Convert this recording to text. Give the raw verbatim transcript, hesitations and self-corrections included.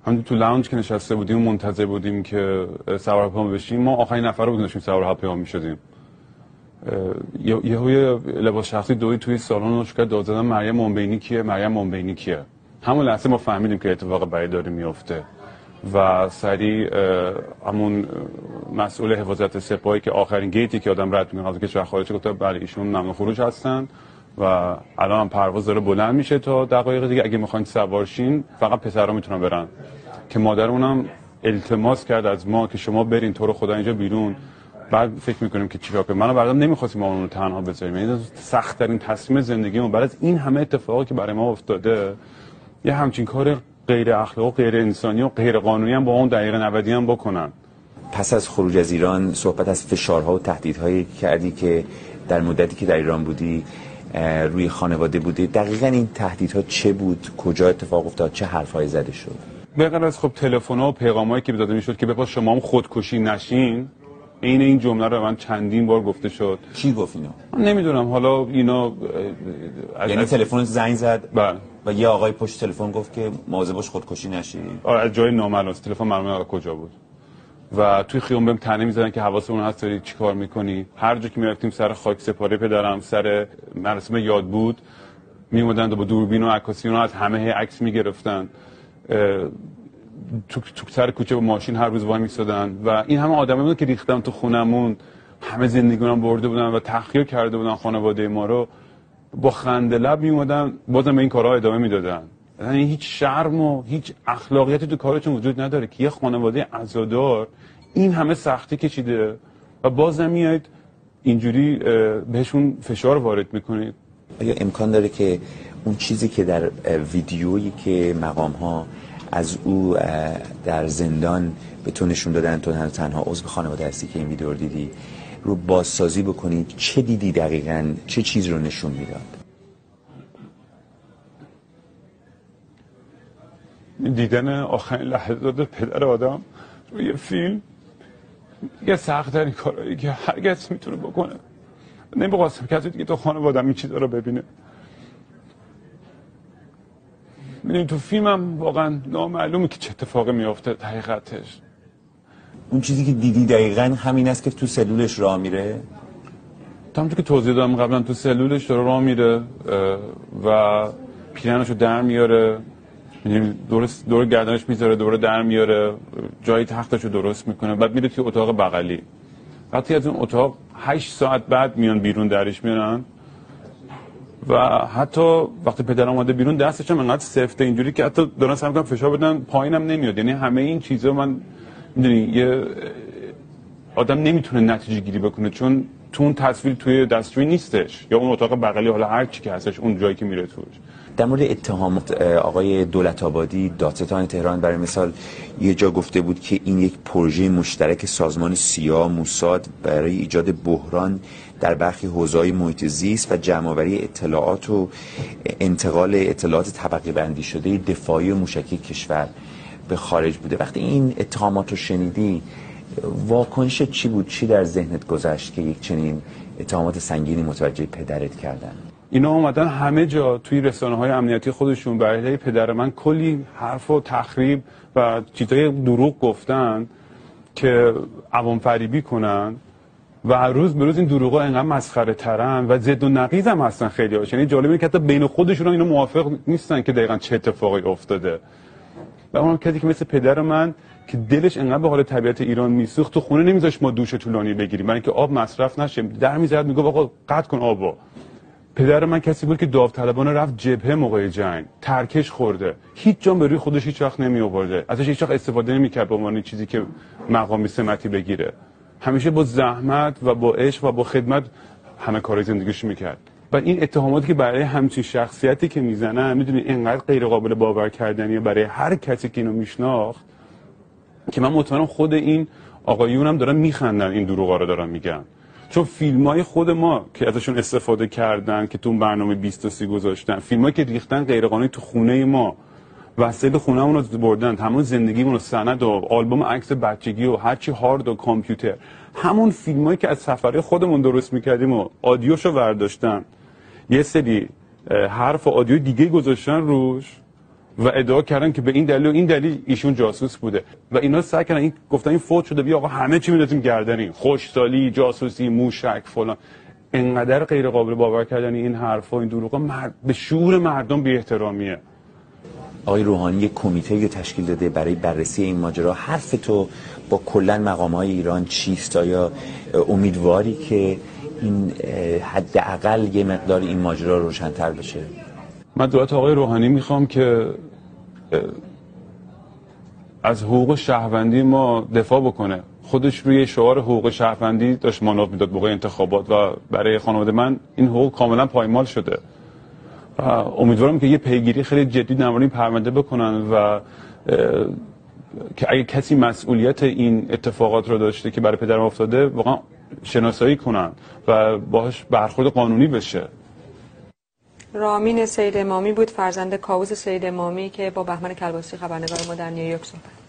همون تو لاونج که نشسته بودیم منتظر بودیم که سوار هواپیما بشیم، ما آخرین نفر بودیم داشتیم سوار هواپیما میشدیم. یهو یه لباس شخصی دوید توی سالن و شکر داد زدن مریم منبینی کیه مریم منبینی کیه. همون لحظه ما فهمیدیم که اتفاق بدی داره میفته و سریع همون مسئول حفاظت سپاهی که آخرین گیتی که آدم رد میکنه از کشور خارجی گفت بله ایشون ممنوع خروج هستن و الان هم پرواز داره بلند میشه تا دقایق دیگه اگه میخواین سوار شین فقط پسرها میتونن برن. که مادرمونم التماس کرد از ما که شما برین تو رو خدا اینجا بیرون. بعد فکر میکنیم که چیکار کنیم. منو بردم نمیخواستیم ما اون رو تنها بذاریم. یعنی سخت ترین تصمیم زندگیمون بعد از این همه اتفاقی که برای ما افتاده یه همچین کار غیر اخلاقی و غیر انسانی و غیر قانونی هم با اون دقیقه نودی هم بکنن. پس از خروج از ایران صحبت از فشارها و تهدیدهایی کردی که در مدتی که در ایران بودی روی خانواده بوده. دقیقاً این تهدیدها چه بود؟ کجا اتفاق افتاد؟ چه حرفایی زده شد؟ به غیر از خب تلفن‌ها و پیغامایی که داده میشد که بپاس شما هم خودکشی نشین. این این جمله رو من چندین بار گفته شد. کی گفت اینو؟ من نمیدونم. حالا اینا یعنی تلفن زنگ زد بله و یه آقای پشت تلفن گفت که مواظب باش خودکشی نشی. آره از جای نامعلوم تلفن معلومه کجا بود. و توی خیابون بهم طعنه می‌زدن که حواسمون هست داری چیکار می‌کنی. هر جا که می‌رفتیم سر خاک سپاری پدرم سر مراسم یاد بود میومدن با دوربین و عکاسی اونها از همه عکس می‌گرفتن. تو تو سر کوچه با ماشین هر روز وای می‌ایستادن و این همه آدمایی بود که ریختن تو خونمون همه زندگیمون برده بودن و تحقیر کرده بودن خانواده ما رو. با خنده لب میومدن بازم به این کارها ادامه میدادن. یعنی هیچ شرم و هیچ اخلاقیاتی تو کارشون وجود نداره که یه خانواده عزادار این همه سختی کشیده و بازم میاد اینجوری بهشون فشار وارد میکنید. آیا امکان داره که اون چیزی که در ویدیویی که مقام ها از او در زندان به تو نشون دادن، تو تنها عضو خانواده هستی که این ویدیو رو دیدی، رو بازسازی بکنید؟ چه دیدی دقیقاً؟ چه چیز رو نشون میداد؟ دیدن آخرین لحظات پدر آدم روی فیلم یه سخت‌ترین کارهایی که هرگز میتونه بکنه. نمی‌خواستم کسی دیگه تو خانواده‌ام این چیزا رو ببینه. می‌دونی تو فیلمم واقعا نامعلومه که چه اتفاقی میفته حقیقتش. اون چیزی که دیدی دقیقاً همین است که تو سلولش راه میره؟ همونطور که توضیح دادم قبلا تو سلولش داره راه میره و پیرنشو در میاره، یعنی درست دور گردنش میذاره، دوره در میاره، جای تختشو درست میکنه، بعد میره توی اتاق بغلی. وقتی از اون اتاق هشت ساعت بعد میان بیرون درش میارن و حتی وقتی پدر اومده بیرون دستش هم انقدر سفته اینجوری که حتی دارن سعی میکنن فشار بدن پایینم نمیاد. یعنی همه این چیزا من میدونی یه آدم نمیتونه نتیجه گیری بکنه چون تو اون تصویر توی دستشویی نیستش یا اون اتاق بغلی، حالا هر چی که هستش اون جایی که میره توش. در مورد اتهامات آقای دولت‌آبادی، دادستان تهران برای مثال یه جا گفته بود که این یک پروژه مشترک سازمان سیا موساد برای ایجاد بحران در برخی حوزه‌های محیط زیست و جمع‌آوری اطلاعات و انتقال اطلاعات طبقه بندی شده دفاعی و موشکی کشور به خارج بوده. وقتی این اتهامات رو شنیدی واکنش چی بود؟ چی در ذهنت گذشت که یک چنین اتهامات سنگینی متوجه پدرت کردن؟ اینا اومدن همه جا توی رسانه‌های امنیتی خودشون برای علیه پدر من کلی حرف و تخریب و چیزای دروغ گفتن که عوام فریبی کنن و روز به روز این دروغا انقدر مسخره ترن و ضد و نقیض هم هستن خیلی هاش. یعنی جالبه که حتی بین خودشون اینا موافق نیستن که دقیقاً چه اتفاقی افتاده. و اونم کسی که مثل پدر من که دلش انقدر به حال طبیعت ایران میسوخت تو خونه نمیذاش ما دوش طولانی بگیریم برای اینکه آب مصرف نشه، در میزد میگه آقا قطع کن آبو. پدر من کسی بود که داوطلبانه رفت جبهه موقع جنگ، ترکش خورده، هیچ جا به روی خودش هیچ وقت نمی آورده، ازش هیچ وقت استفاده نمی‌کرد به عنوان چیزی که مقامی سمتی بگیره. همیشه با زحمت و با عشق و با خدمت همه کارهای زندگیش میکرد. و این اتهاماتی که برای همچین شخصیتی که میزنن میدونی اینقدر غیر قابل باور کردنیه برای هر کسی که اینو میشناخت که من مطمئنم خود این آقایون هم دارن میخندن این دروغا رو دارن میگن. چون فیلمای خود ما که ازشون استفاده کردن که تو برنامه بیست و سی گذاشتن، فیلمایی که ریختن غیر قانونی تو خونه ما، وسایل خونه‌مون رو بردن، همون زندگیمون و سند و آلبوم عکس بچگی و هرچی هارد و کامپیوتر، همون فیلمایی که از سفره خودمون درست میکردیم و آدیوشو برداشتن، یه سری حرف و آدیو دیگه گذاشتن روش و ادعا کردن که به این دلیل و این دلیل ایشون جاسوس بوده و اینا سعی کردن این گفتن این فوت شده بیا آقا همه چی میذاریم گردنی، خوشسالی، جاسوسی، موشک فلان. انقدر غیر قابل باور کردن این حرفا، این دروغا مرد... به شعور مردم بی احترامیه. آقای روحانی یک کمیته تشکیل داده برای بررسی این ماجرا. حرف تو با کلا مقام‌های ایران چیست؟ آیا امیدواری که این حداقل یه مقدار این ماجرا روشن‌تر بشه؟ من دولت آقای روحانی میخوام که از حقوق شهروندی ما دفاع بکنه. خودش روی شعار حقوق شهروندی داشت مانور میداد موقع انتخابات و برای خانواده من این حقوق کاملا پایمال شده. و امیدوارم که یه پیگیری خیلی جدی در مورد این پرونده بکنن و که اگه کسی مسئولیت این اتفاقات رو داشته که برای پدرم افتاده واقعا شناسایی کنن و باهاش برخورد قانونی بشه. رامین سید امامی بود، فرزند کاووس سید امامی که با بهمن کلباسی خبرنگار ما در نیویورک صحبت